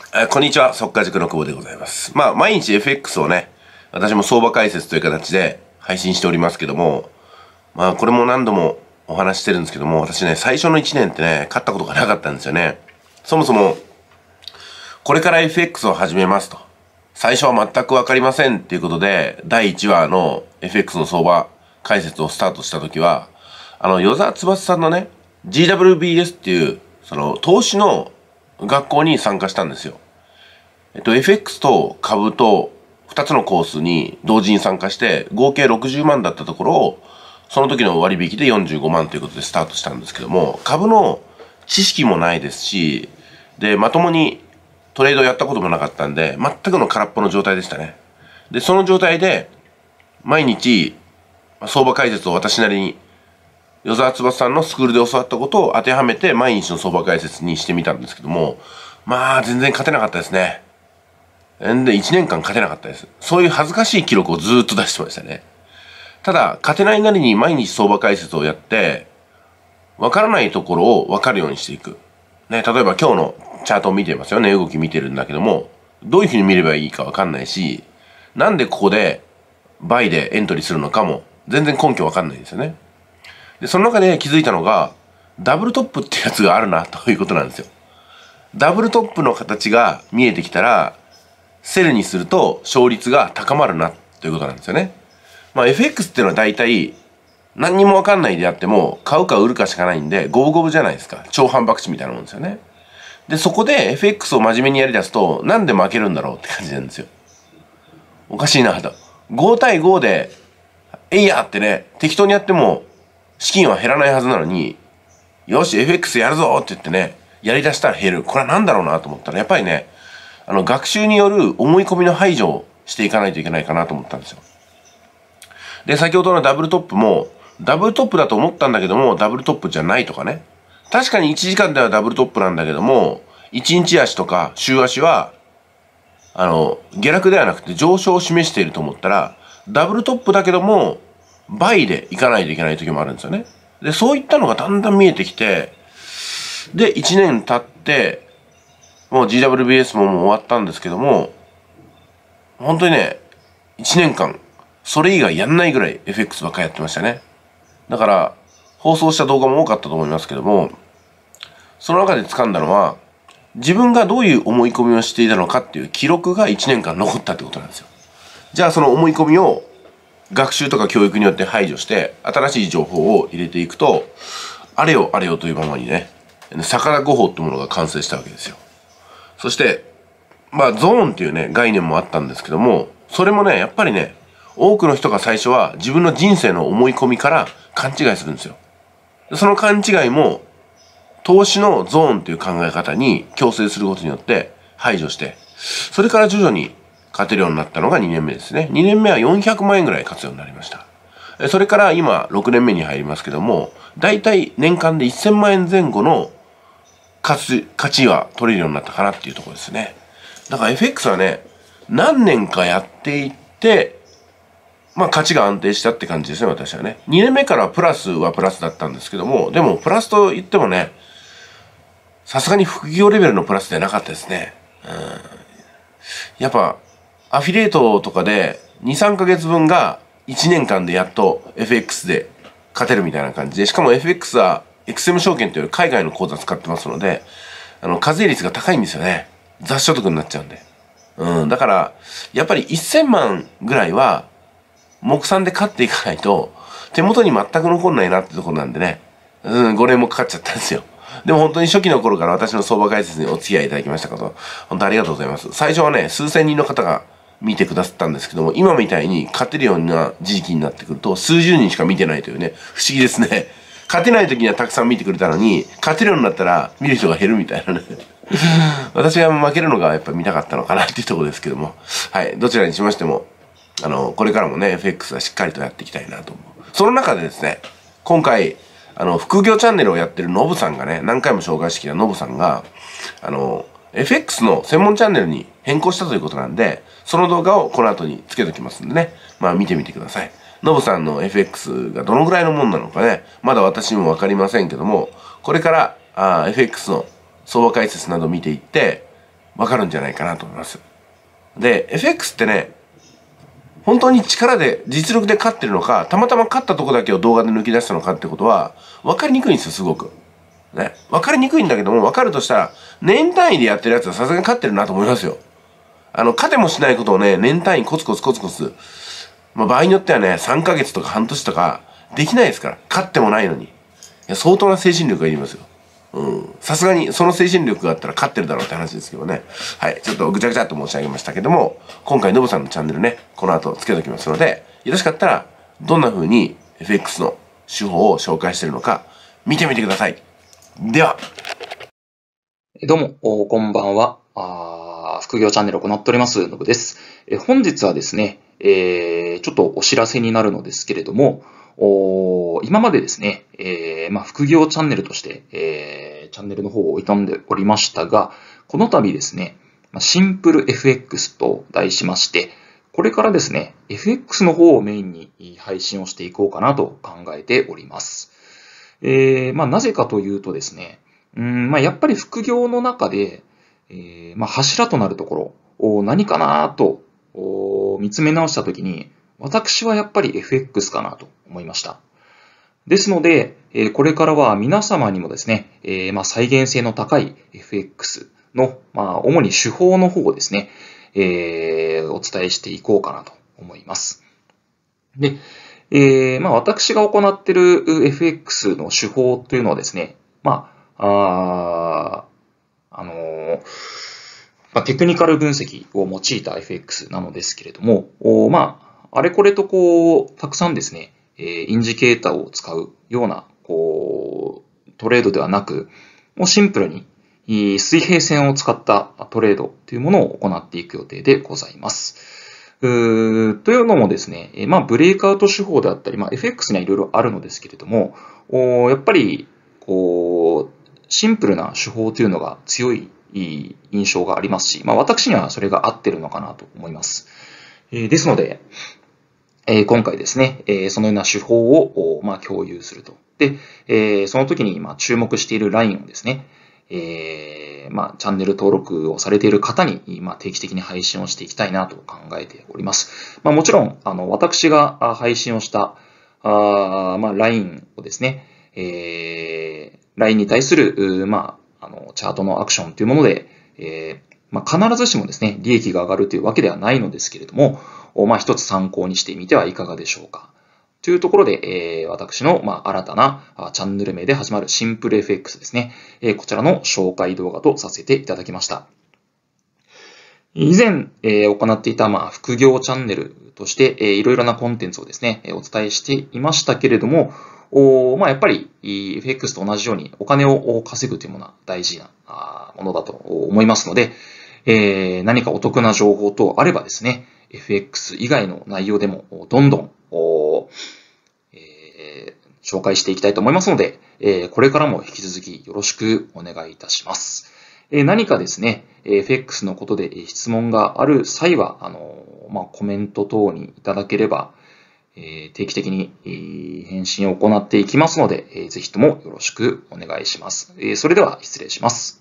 こんにちは、速稼塾の久保でございます。毎日 FX をね、私も相場解説という形で配信しておりますけども、これも何度もお話ししてるんですけども、私ね、最初の1年ってね、勝ったことがなかったんですよね。そもそも、これから FX を始めますと。最初は全くわかりませんっていうことで、第1話の FX の相場解説をスタートした時は、与沢翼さんのね、GWBS っていう、投資の学校に参加したんですよ。FX と株と2つのコースに同時に参加して、合計60万だったところを、その時の割引で45万ということでスタートしたんですけども、株の知識もないですし、で、まともにトレードやったこともなかったんで、全くの空っぽの状態でしたね。で、その状態で、毎日、相場解説を私なりに、与沢翼さんのスクールで教わったことを当てはめて毎日の相場解説にしてみたんですけども、全然勝てなかったですね。で、1年間勝てなかったです。そういう恥ずかしい記録をずーっと出してましたね。ただ、勝てないなりに毎日相場解説をやって、わからないところをわかるようにしていく。ね、例えば今日のチャートを見てますよね。動き見てるんだけども、どういうふうに見ればいいかわかんないし、なんでここでバイでエントリーするのかも全然根拠わかんないんですよね。で、その中で気づいたのが、ダブルトップってやつがあるなということなんですよ。ダブルトップの形が見えてきたら、セルにすると勝率が高まるなということなんですよね。FX っていうのは大体、何にもわかんないであっても、買うか売るかしかないんで、五分五分じゃないですか。超反博打みたいなもんですよね。で、そこで FX を真面目にやり出すと、なんで負けるんだろうって感じなんですよ。おかしいなと。5対5で、えいやってね、適当にやっても、資金は減らないはずなのに、よし、FX やるぞって言ってね、やり出したら減る。これは何だろうなと思ったら、やっぱりね、学習による思い込みの排除をしていかないといけないかなと思ったんですよ。で、先ほどのダブルトップも、ダブルトップだと思ったんだけども、ダブルトップじゃないとかね。確かに1時間ではダブルトップなんだけども、1日足とか週足は、下落ではなくて上昇を示していると思ったら、ダブルトップだけども、倍でいかないといけない時もあるんですよね。で、そういったのがだんだん見えてきて、で、1年経って、もう GWBS ももう終わったんですけども、本当にね、1年間、それ以外やんないぐらい FX ばっかりやってましたね。だから、放送した動画も多かったと思いますけども、その中で掴んだのは、自分がどういう思い込みをしていたのかっていう記録が1年間残ったってことなんですよ。じゃあその思い込みを学習とか教育によって排除して、新しい情報を入れていくと、あれよあれよというままにね、魚5法ってものが完成したわけですよ。そして、ゾーンっていうね、概念もあったんですけども、それもね、やっぱりね、多くの人が最初は自分の人生の思い込みから勘違いするんですよ。その勘違いも、投資のゾーンっていう考え方に強制することによって排除して、それから徐々に勝てるようになったのが2年目ですね。2年目は400万円ぐらい勝つようになりました。それから今6年目に入りますけども、だいたい年間で1000万円前後の勝ちは取れるようになったかなっていうところですね。だから FX はね、何年かやっていって、勝ちが安定したって感じですね、私はね。2年目からプラスはプラスだったんですけども、でもプラスと言ってもね、さすがに副業レベルのプラスではなかったですね。やっぱ、アフィリエイトとかで2、3ヶ月分が1年間でやっと FX で勝てるみたいな感じで、しかも FX は XM 証券という海外の口座使ってますので、課税率が高いんですよね。雑所得になっちゃうんで。だから、やっぱり1000万ぐらいは、目算で勝っていかないと、手元に全く残んないなってところなんでね、5年もかかっちゃったんですよ。でも本当に初期の頃から私の相場解説にお付き合いいただきましたこと、本当ありがとうございます。最初はね、数千人の方が見てくださったんですけども、今みたいに勝てるような時期になってくると、数十人しか見てないというね、不思議ですね。勝てない時にはたくさん見てくれたのに、勝てるようになったら見る人が減るみたいなね。私が負けるのがやっぱ見たかったのかなっていうところですけども。はい、どちらにしましても、これからもね、FX はしっかりとやっていきたいなと思う。その中でですね、今回、副業チャンネルをやってるノブさんがね、何回も紹介してきたノブさんが、FX の専門チャンネルに変更したということなんで、その動画をこの後につけときますんでね、見てみてください。ノブさんの FX がどのぐらいのもんなのかね、まだ私にもわかりませんけども、これから、FX の相場解説など見ていって、 わかるんじゃないかなと思います。で、FX ってね、本当に力で、実力で勝ってるのか、たまたま勝ったとこだけを動画で抜き出したのかってことは、わかりにくいんですよ、すごく。ね。わかりにくいんだけども、わかるとしたら、年単位でやってるやつはさすがに勝ってるなと思いますよ。勝てもしないことをね、年単位コツコツコツコツ、まあ場合によってはね、3ヶ月とか半年とか、できないですから。勝ってもないのに。いや、相当な精神力がいりますよ。さすがにその精神力があったら勝ってるだろうって話ですけどね。はい。ちょっとぐちゃぐちゃっと申し上げましたけども、今回ノブさんのチャンネルね、この後つけときますので、よろしかったら、どんな風に FX の手法を紹介してるのか、見てみてください。では。 どうも、こんばんは。副業チャンネルを行っております、ノブです。本日はですね、ちょっとお知らせになるのですけれども、今までですね、副業チャンネルとして、チャンネルの方を営んでおりましたが、この度ですね、シンプル FX と題しまして、これからですね、FX の方をメインに配信をしていこうかなと考えております。なぜかというとですね、やっぱり副業の中で、柱となるところ、何かなと見つめ直したときに、私はやっぱり FX かなと思いました。ですので、これからは皆様にもですね、再現性の高い FX の、主に手法の方をですね、お伝えしていこうかなと思います。で、私が行っている FX の手法というのはですね、テクニカル分析を用いた FX なのですけれども、あれこれとたくさんですね、インジケーターを使うような、トレードではなく、もうシンプルに水平線を使ったトレードというものを行っていく予定でございます。というのもですね、ブレイクアウト手法であったり、FX にはいろいろあるのですけれども、やっぱり、シンプルな手法というのが強い印象がありますし、私にはそれが合ってるのかなと思います。ですので、今回ですね、そのような手法を共有すると。で、その時に注目しているラインをですね、チャンネル登録をされている方に定期的に配信をしていきたいなと考えております。もちろん、私が配信をしたラインをですね、ラインに対する、チャートのアクションというもので、必ずしもですね、利益が上がるというわけではないのですけれども、一つ参考にしてみてはいかがでしょうか。というところで、私の、新たなチャンネル名で始まるシンプル FX ですね、こちらの紹介動画とさせていただきました。以前、行っていた、副業チャンネルとして、いろいろなコンテンツをですね、お伝えしていましたけれども、やっぱり FX と同じようにお金を稼ぐというものは大事なものだと思いますので、何かお得な情報等あればですね、FX 以外の内容でもどんどん紹介していきたいと思いますので、これからも引き続きよろしくお願いいたします。何かですね、FX のことで質問がある際は、コメント等にいただければ、定期的に返信を行っていきますので、ぜひともよろしくお願いします。それでは失礼します。